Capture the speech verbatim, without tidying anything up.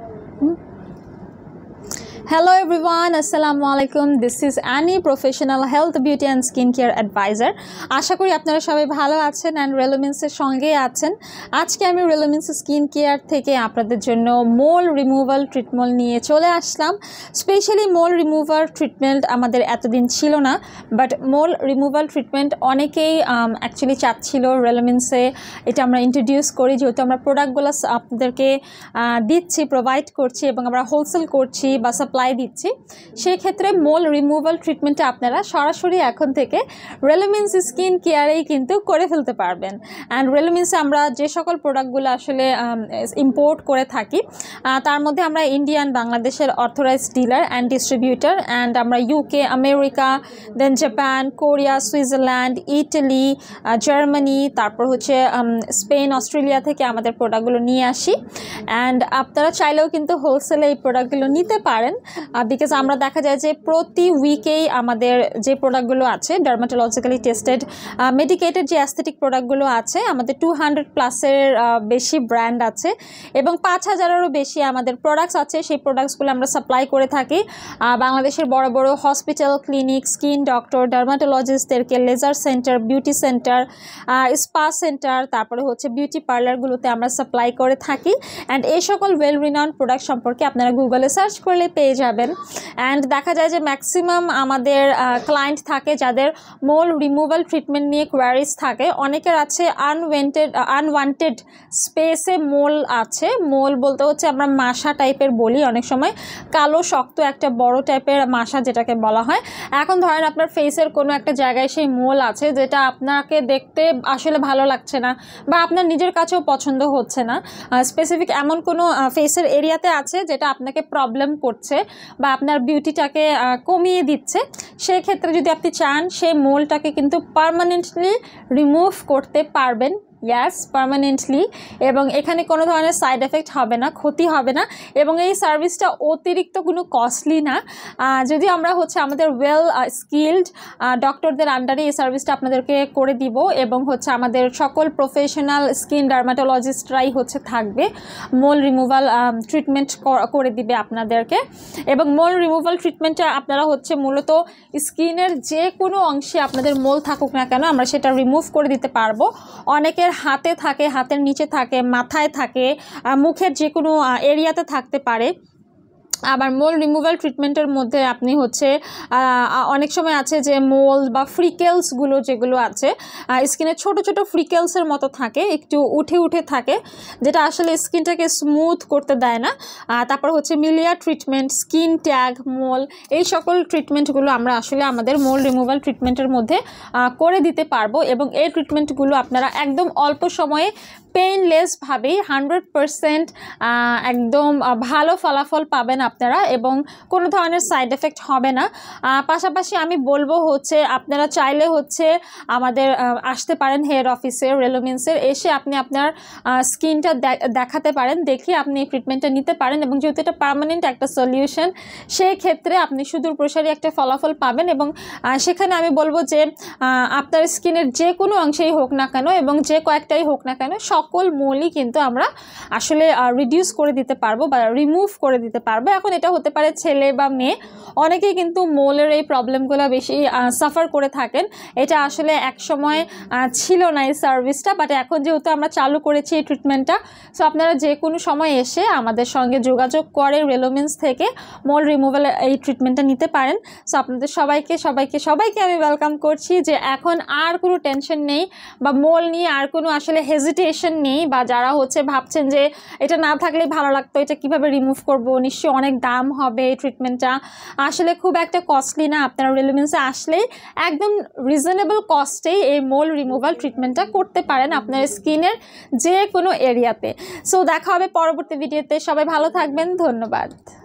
Hello everyone, Assalamu alaikum. This is Annie, professional health, beauty and skincare advisor. আশা করি আপনারা সবাই ভালো আছেন and Relumins এর সঙ্গেই আছেন। আজকে আমি Relumins স্কিন কেয়ার থেকে আপনাদের জন্য মোল রিমুভাল ট্রিটমেন্ট নিয়ে চলে আসলাম। স্পেশালি মোল রিমুভাল ট্রিটমেন্ট আমাদের এতদিন ছিল না, বাট মোল রিমুভাল ট্রিটমেন্ট অনেকেই অ্যাকচুয়ালি চাচ্ছিল Reluminsে এটা আমরা ইন্ট্রোডিউস করি, যেহেতু আমরা প্রোডাক্টগুলো আপনাদেরকে দিচ্ছি, প্রোভাইড করছি এবং আমরা হোলসেল করছি বা সাপ্লাই দিচ্ছি। সেই ক্ষেত্রে মোল রিমুভাল ট্রিটমেন্টটা আপনারা সরাসরি এখন থেকে Relumins স্কিন কেয়ারেই কিন্তু করে ফেলতে পারবেন। অ্যান্ড Reluminsে আমরা যে সকল প্রোডাক্টগুলো আসলে ইম্পোর্ট করে থাকি তার মধ্যে আমরা ইন্ডিয়ান, বাংলাদেশের authorised dealer and distributor, and আমরা UK, America, then Japan, Korea, Switzerland, Italy, Germany, তারপর হচ্ছে স্পেন, অস্ট্রেলিয়া থেকে আমাদের প্রোডাক্টগুলো নিয়ে আসি। অ্যান্ড আপনারা চাইলেও কিন্তু হোলসেলে এই প্রোডাক্টগুলো নিতে পারেন, বিকজ আমরা দেখা যায় যে প্রতি উইকেই আমাদের যে প্রোডাক্টগুলো আছে ডার্মাটোলজিক্যালি টেস্টেড মেডিকেটেড যে অ্যাস্থেটিক প্রোডাক্টগুলো আছে, আমাদের টু হান্ড্রেড প্লাসের বেশি ব্র্যান্ড আছে এবং পাঁচ হাজারেরও বেশি আমাদের প্রোডাক্টস আছে। সেই প্রোডাক্টসগুলো আমরা সাপ্লাই করে থাকি বাংলাদেশের বড় বড় হসপিটাল, ক্লিনিক, স্কিন ডক্টর, ডার্মাটোলজিস্টদেরকে, laser centre, beauty centre, spa centre, তারপরে হচ্ছে বিউটি পার্লারগুলোতে আমরা সাপ্লাই করে থাকি। অ্যান্ড এই সকল ওয়েল রিনাউন্ড প্রোডাক্ট সম্পর্কে আপনারা গুগলে সার্চ করলে পেয়ে যাবেন। অ্যান্ড দেখা যায় যে ম্যাক্সিমাম আমাদের ক্লায়েন্ট থাকে যাদের মোল রিমুভাল ট্রিটমেন্ট নিয়ে কোয়ারিজ থাকে। অনেকের আছে আনওয়ান্টেড আনওয়ান্টেড স্পেসে মোল আছে। মোল বলতে হচ্ছে আমরা মাসা টাইপের বলি, অনেক সময় কালো শক্ত একটা বড় টাইপের মাসা যেটাকে বলা হয়। এখন ধরেন আপনার ফেসের কোনো একটা জায়গায় সেই মোল আছে যেটা আপনাকে দেখতে আসলে ভালো লাগছে না বা আপনার নিজের কাছেও পছন্দ হচ্ছে না, স্পেসিফিক এমন কোনো ফেসের এরিয়াতে আছে যেটা আপনাকে প্রবলেম করছে বা আপনার বিউটিটাকে কমিয়ে দিচ্ছে। সেক্ষেত্রে যদি আপনি চান সেই মোলটাকে কিন্তু পার্মানেন্টলি রিমুভ করতে পারবেন। ইয়াস, পার্মানেন্টলি, এবং এখানে কোনো ধরনের সাইড এফেক্ট হবে না, ক্ষতি হবে না, এবং এই সার্ভিসটা অতিরিক্ত কোনো কস্টলি না। যদি আমরা হচ্ছে আমাদের ওয়েল স্কিল্ড ডক্টরদের আন্ডারে এই সার্ভিসটা আপনাদেরকে করে দিব এবং হচ্ছে আমাদের সকল প্রফেশনাল স্কিন ডার্মাটোলজিস্টরাই হচ্ছে থাকবে, মোল রিমুভাল ট্রিটমেন্ট করে দিবে আপনাদেরকে। এবং মোল রিমুভাল ট্রিটমেন্টটা আপনারা হচ্ছে মূলত স্কিনের যে কোনো অংশে আপনাদের মোল থাকুক না কেন আমরা সেটা রিমুভ করে দিতে পারবো। অনেকের হাতে থাকে, হাতের নিচে থাকে, মাথায় থাকে, মুখের যে কোনো এরিয়াতে থাকতে পারে। আবার মোল রিমুভাল ট্রিটমেন্টের মধ্যে আপনি হচ্ছে অনেক সময় আছে যে মোল বা ফ্রিকেলসগুলো যেগুলো আছে স্কিনের ছোট ছোট ফ্রিকেলসের মতো থাকে, একটু উঠে উঠে থাকে, যেটা আসলে স্কিনটাকে স্মুথ করতে দেয় না। তারপর হচ্ছে milia treatment, skin tag, mole, এই সকল ট্রিটমেন্টগুলো আমরা আসলে আমাদের মোল রিমুভাল ট্রিটমেন্টের মধ্যে করে দিতে পারবো এবং এই ট্রিটমেন্টগুলো আপনারা একদম অল্প সময়ে পেইনলেসভাবেই হান্ড্রেড পারসেন্ট একদম ভালো ফলাফল পাবেন আপনারা এবং কোনো ধরনের সাইড এফেক্ট হবে না। পাশাপাশি আমি বলবো হচ্ছে আপনারা চাইলে হচ্ছে আমাদের আসতে পারেন হেড অফিসে রেলুমিন্সের, এসে আপনি আপনার স্কিনটা দেখাতে পারেন, দেখে আপনি এই ট্রিটমেন্টটা নিতে পারেন এবং যেহেতু এটা পার্মানেন্ট একটা সলিউশন সেই ক্ষেত্রে আপনি সুদূর প্রসারী একটা ফলাফল পাবেন। এবং সেখানে আমি বলবো যে আপনার স্কিনের যে কোনো অংশেই হোক না কেন এবং যে কয়েকটাই হোক না কেন সকল মোলই কিন্তু আমরা আসলে রিডিউস করে দিতে পারবো বা রিমুভ করে দিতে পারবো। এখন এটা হতে পারে ছেলে বা মেয়ে, অনেকেই কিন্তু মোলের এই প্রবলেমগুলো বেশি সাফার করে থাকেন। এটা আসলে এক সময় ছিল না এই সার্ভিসটা, বাট এখন যেহেতু আমরা চালু করেছি এই ট্রিটমেন্টটা, সো আপনারা যে কোনো সময় এসে আমাদের সঙ্গে যোগাযোগ করে রেলুমিন্স থেকে মোল রিমুভাল এই ট্রিটমেন্টটা নিতে পারেন। সো আপনাদের সবাইকে সবাইকে সবাইকে আমি ওয়েলকাম করছি যে এখন আর কোনো টেনশন নেই বা মোল নিয়ে আর কোনো আসলে হেজিটেশন নেই, বা যারা হচ্ছে ভাবছেন যে এটা না থাকলেই ভালো লাগতো, এটা কিভাবে রিমুভ করব, নিশ্চয়ই অনেক দাম হবে এই ট্রিটমেন্টটা, আসলে খুব একটা কস্টলি না। আপনারা রেলুমিন্সে আসলেই একদম রিজনেবল কস্টেই এই মোল রিমুভাল ট্রিটমেন্টটা করতে পারেন আপনার স্কিনের যে কোনো এরিয়াতে। সো দেখা হবে পরবর্তী ভিডিওতে, সবাই ভালো থাকবেন, ধন্যবাদ।